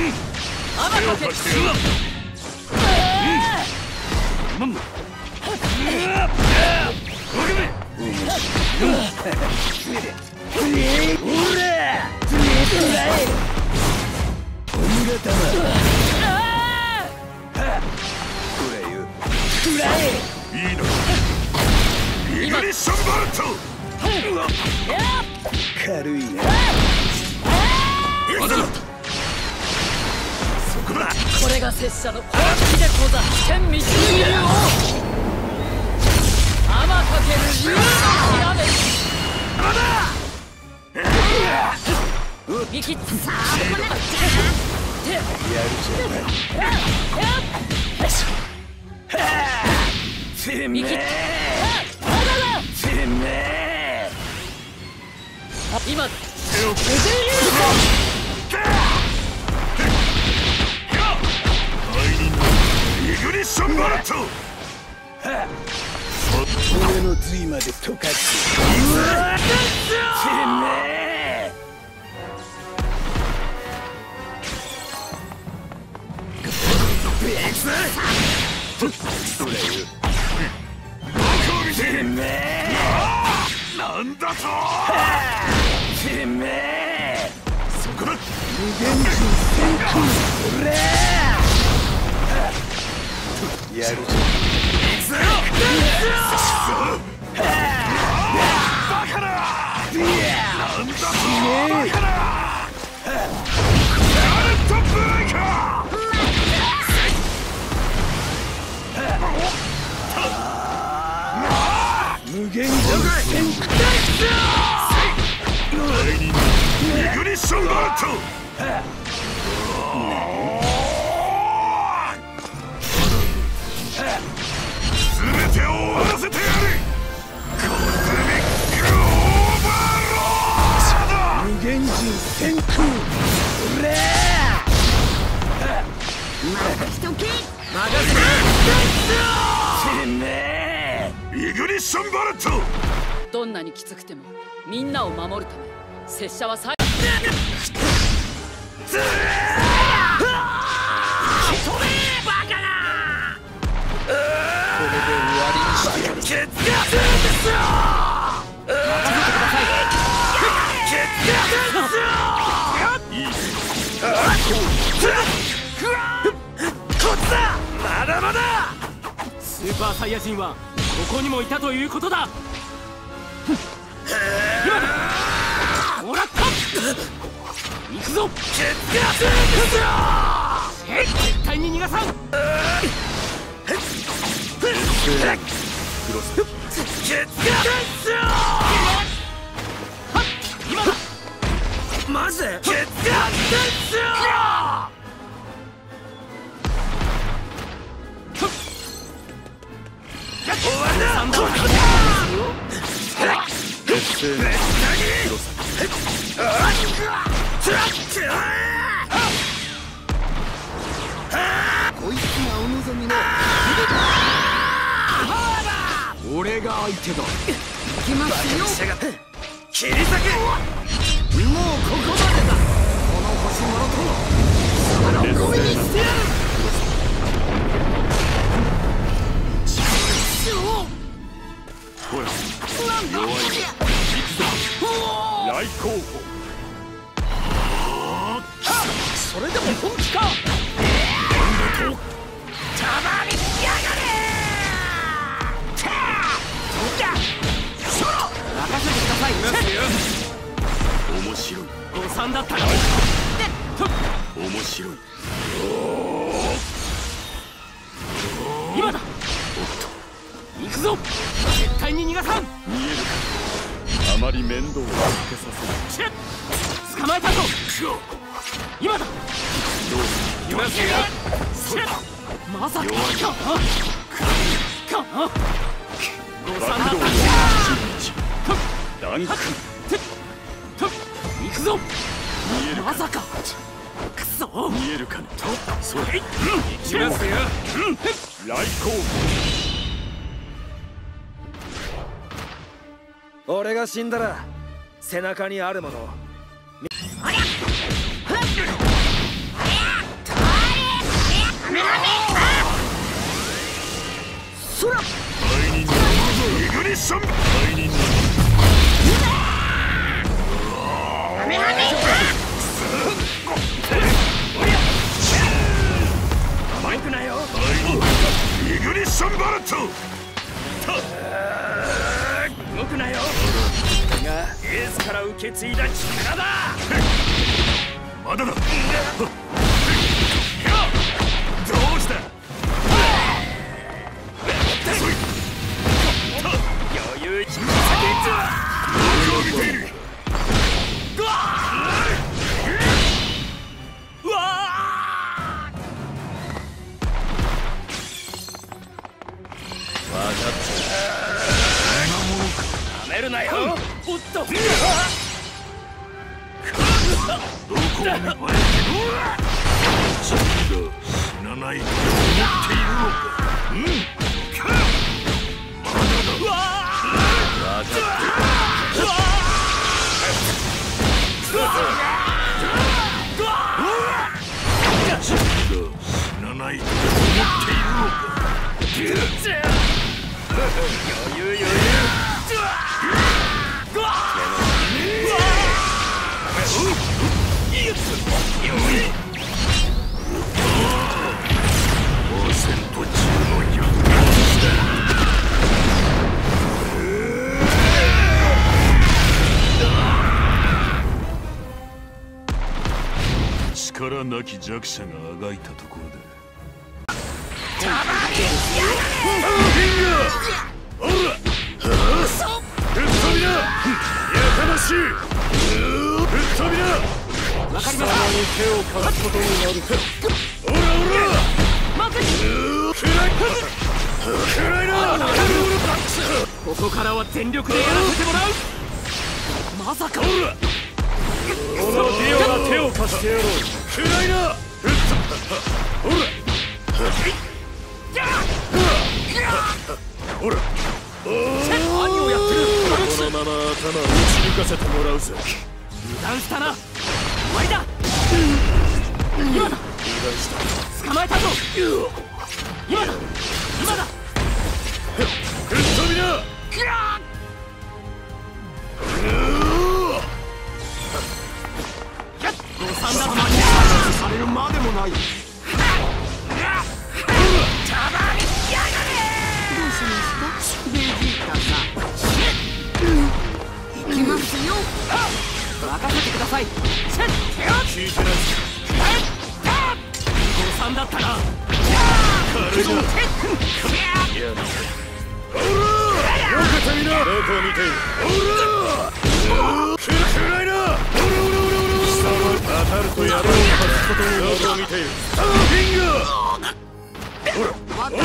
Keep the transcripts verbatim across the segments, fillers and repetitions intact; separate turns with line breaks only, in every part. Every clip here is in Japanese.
アバかけるシュワマンマ
軽いな。
これが拙者の本気でござる。天道流を天かける竜のきらめき。息つさあこれだ。
やるじゃない。てめえ。てめえ。
今だ。
イグニッションバルト。俺の髄まで溶かしててめえ。それよてめえ。なんだとてめえ。そこだ。無限人先空。俺やるじゃん。行くぞよ。バカな。なんだとバカな。ガレットブレイカー。無限上戦空。イグニッションバルト。全てを終わらせてやる。コズミックオーバーロード。無限人先空。うれ任しとけ。任せててめえ。イグニッションバルト。
どんなにきつくてもみんなを守るため拙者は最後。決断ですよ。任せてください。決断ですよ。こっちだ。まだまだ。スーパーサイヤ人はここにもいたということだ。今だ。もらった。行くぞ。決断ですよ。絶対に逃がさん。クロス決断ですよ。今だ。マジで決断ですよ。終わりだ。ここだ。こいつがお望みの俺が相手だ。行きますよ。切り裂け。もうここまでだ。この星もろともさらこみにしてやる。ほら弱い。行くぞ来候補。それでも本気か。なんだとたまにしやがれ。任せてください。面白い。誤算だったよ。面白い。今だ。おっと行くぞ。絶対に逃がさん。見えるか。あまり面倒をかけさせない。捕まえたぞ。今だ。どういますよ。まさかかか誤算だった。ダンク行くぞ。見えるまさか。くそ見えるかね。とそう行きますよ。来航。俺が死んだら背中にあるもの。おりゃ
ション背任の
動くなよ。
イグニッションバレット。
動くなよ。これがエースから受け継いだ力だ。
まだだ。どうした。
余裕。先
僕を見ている。
うわ分かった。なめるなよ。おっと。
どこを見てる。死なないと思っているのか。うん。まだだ。
うわ分かった。うわ
死なないと思っているのか。
余裕余裕。
オセント中の勇気力なき弱者があがいたところだ。フィンガー、おら、ぶっ飛びだ。やかましい。ぶっ飛びだ。
わかりました。手を貸すことになる。
おらおら。暗い。暗いな。
ここからは全力でやらせてもらう。まさか。
おら。
このディオが手を貸してやろう。
暗いな。おら。ほら、
何をやってる。
このまま頭を打ち抜かせてもらうぜ。
油断したな。終わりだ。今だ。捕まえたぞ。今だ今だ。
ぶっ飛びだ。
誤算だ。されるまでもない。ベジータさん、行きますよ。任せてください。
聞いてない。
誤算だったな。
軽いな。おら、よけてみな。どこを見ている。おら、暗いな。おらおらおらおら。貴様当たるとやばい。どこを見ている。フィンガー。おらおらおら。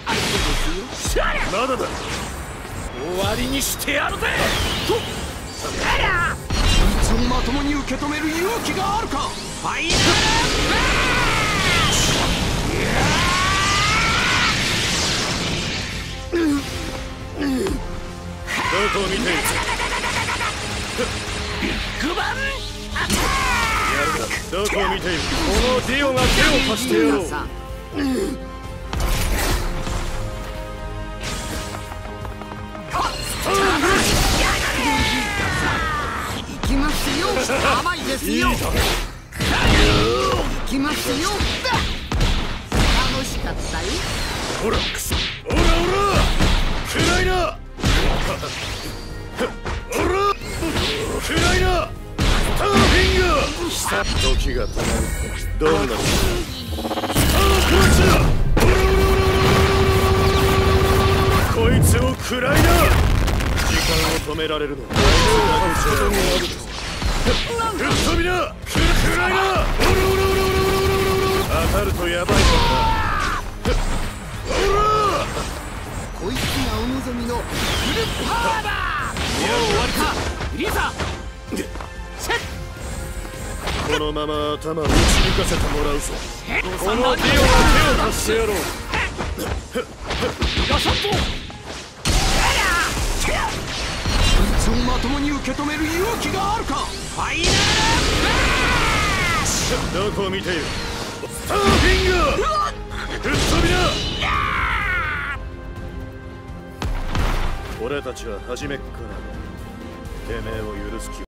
まだだ。
終わりにしてやるぜ。とそいつをまともに受け止める勇気があるか。ファイナルマッ
どこを見ている。
ビッグバン
やるな。どこを見ている。
このディオが手を貸してやろう。行きますよ。甘いですよ。行きますよ。楽しかったよ。
ほら、くそ。おらおら。暗いな。おら。暗いな。スターフィンガー。さ時が止まる。どんな。スタークラッシュだ。おらおらおらおら。こいつを食らいな。時間を止められるの。ぶっ飛びだ。暗いな。おらおらおらおらおら。当たるとやばいからな。おら。
こいつがお望みのフルパワーだ。もう終わりかリーザ。
このまま頭を打ち抜かせてもらうぞ。
このディオが手を貸してやろう。ガシャッと。こいつをまともに受け止める勇気があるか。ファイナルマッシュ。
どこを見ている。スターフィンガー。ぶっ飛びだ。 俺たちは初めっからてめえを許す気